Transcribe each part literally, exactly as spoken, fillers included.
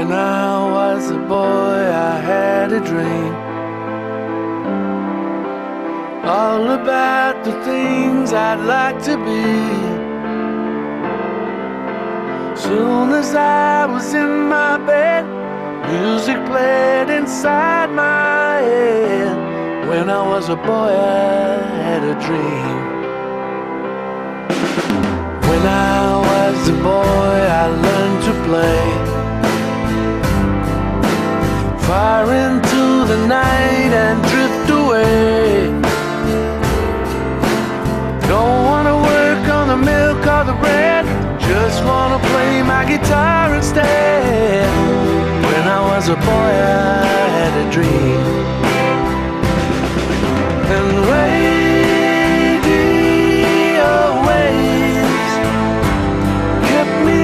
When I was a boy, I had a dream, all about the things I'd like to be. Soon as I was in my bed, music played inside my head. When I was a boy, I had a dream. When I was a boy, I learned to play, far into the night and drift away. Don't wanna work on the milk or the bread, just wanna play my guitar instead. When I was a boy, I had a dream. And radio waves kept me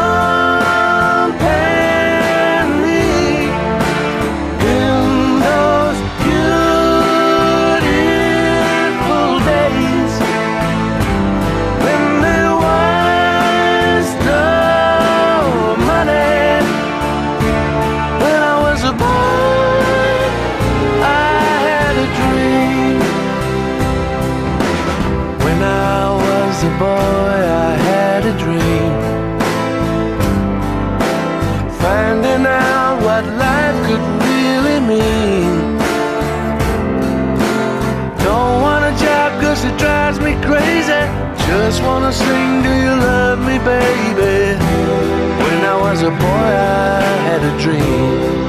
company in those beautiful days when there was no money. When I was a boy, I had a dream. When I was a boy, I had a dream, finding out what life could really mean. Don't want a job cause it drives me crazy, just wanna sing, do you love me baby? When I was a boy, I had a dream.